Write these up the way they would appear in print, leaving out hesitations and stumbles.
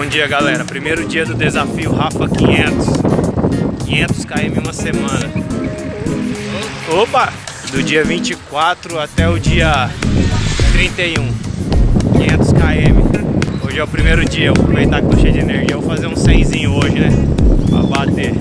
Bom dia, galera. Primeiro dia do desafio Rafa 500. 500 km em uma semana. Opa! Do dia 24 até o dia 31. 500 km. Hoje é o primeiro dia. Vou aproveitar que tô cheio de energia. Vou fazer um 100zinho hoje, né? Pra bater.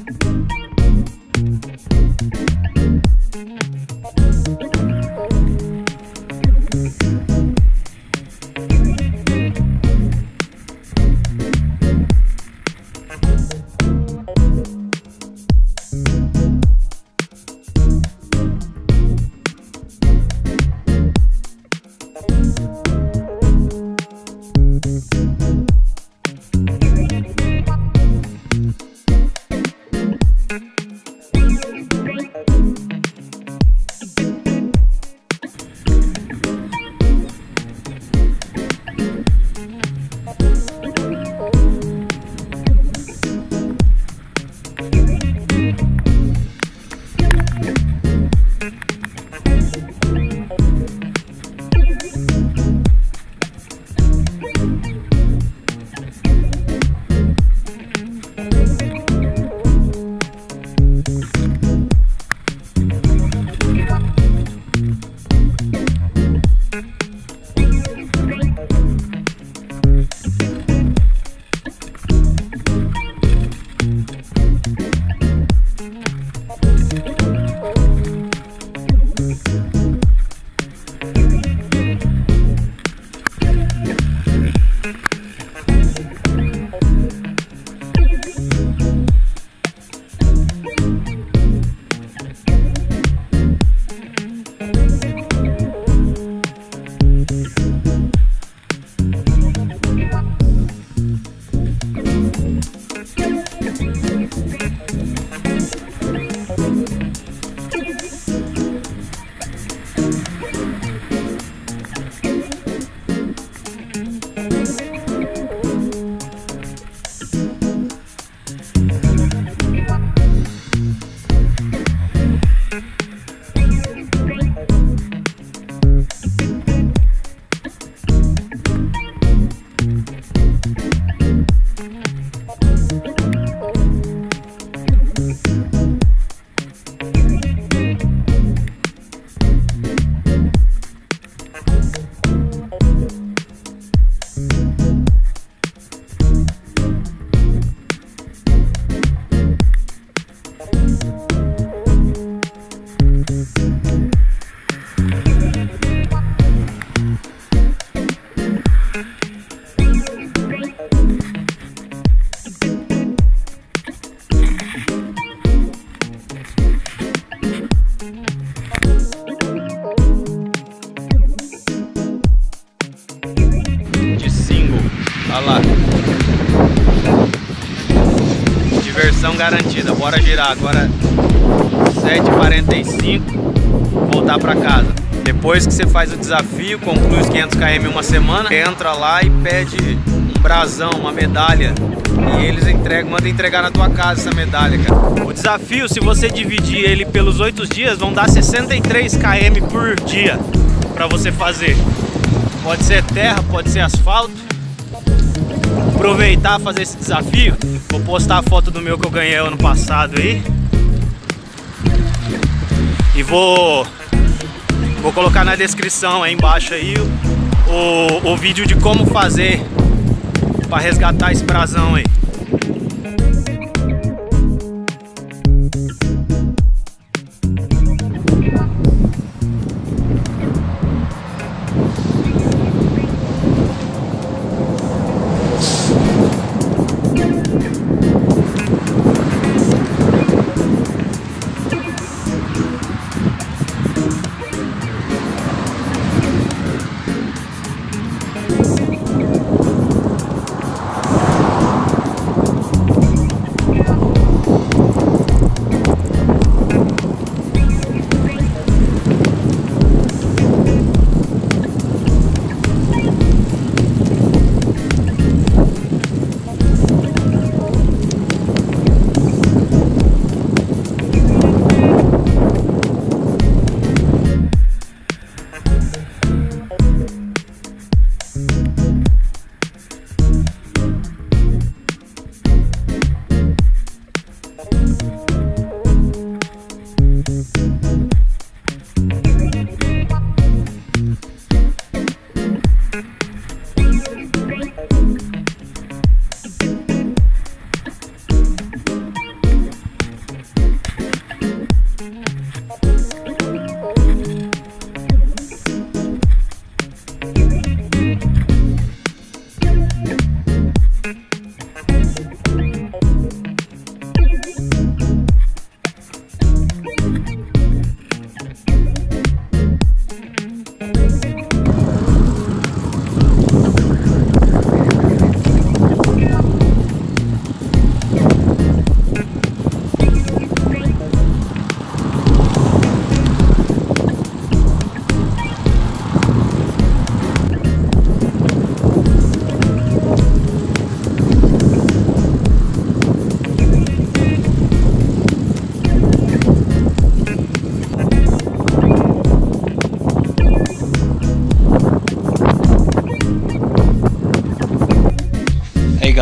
Olha lá. Diversão garantida. Bora girar agora 7h45. Voltar pra casa. Depois que você faz o desafio, conclui os 500 km em uma semana, entra lá e pede um brasão, uma medalha. E eles mandam entregar na tua casa essa medalha, cara. O desafio, se você dividir ele pelos 8 dias, vão dar 63 km por dia pra você fazer. Pode ser terra, pode ser asfalto. Aproveitar, fazer esse desafio. Vou postar a foto do meu que eu ganhei ano passado aí. E vou colocar na descrição aí embaixo aí o vídeo de como fazer para resgatar esse brasão aí.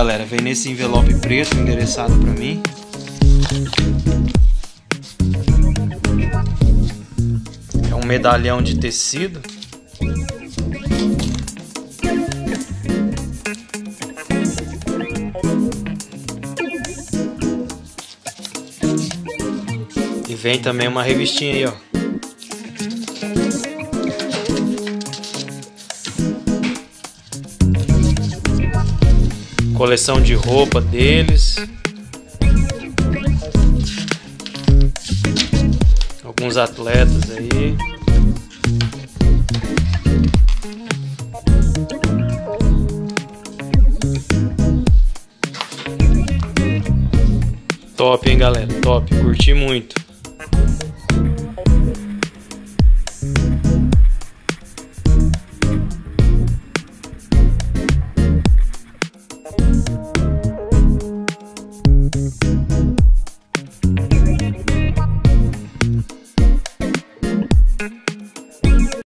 galera, vem nesse envelope preto endereçado para mim. É um medalhão de tecido. E vem também uma revistinha aí, ó. Coleção de roupa deles. Alguns atletas aí. Top, hein, galera? Top. Curti muito.